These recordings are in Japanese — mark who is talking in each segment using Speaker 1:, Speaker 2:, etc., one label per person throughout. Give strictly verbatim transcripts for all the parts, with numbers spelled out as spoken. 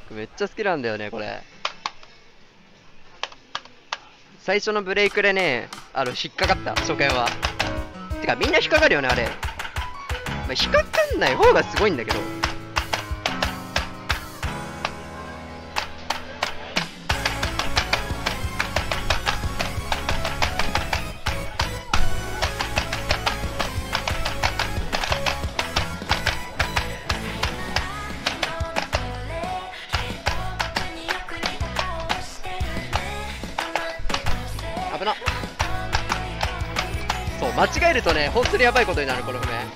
Speaker 1: めっちゃ好きなんだよねこれ。最初のブレイクでね、あの引っかかった初見は。てかみんな引っかかるよねあれ。まあ、引っかかんない方がすごいんだけど。危なっ。そう間違えるとね本当にやばいことになるこの譜面。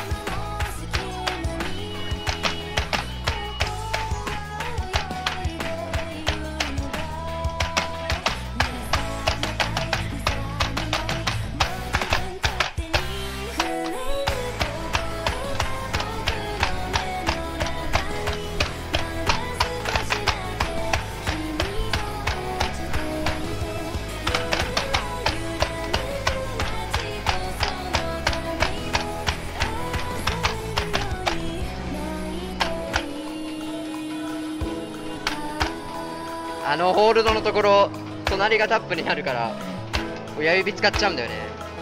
Speaker 1: あのホールドのところ隣がタップになるから親指使っちゃうんだよね。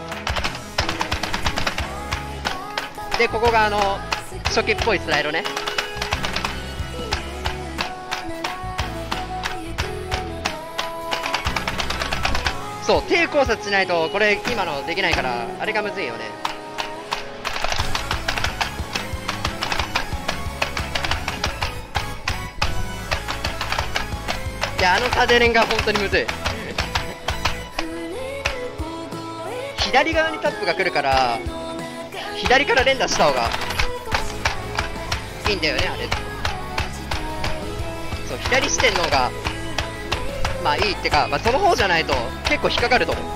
Speaker 1: でここがあの初期っぽいスライドね。そう手考察しないとこれ今のできないからあれがむずいよね。いやあの縦連が本当にむずい。左側にタップが来るから左から連打した方がいいんだよねあれ。そう左視点の方がまあいいってか、まあ、その方じゃないと結構引っかかると思う。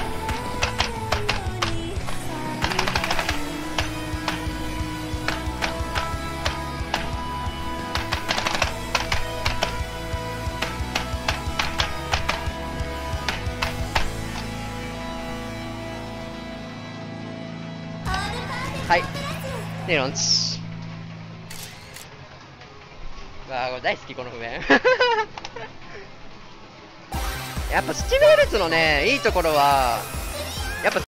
Speaker 1: はい、ネロンチ。わあ、これ大好きこの譜面。やっぱスチメールツのね、いいところは、やっぱ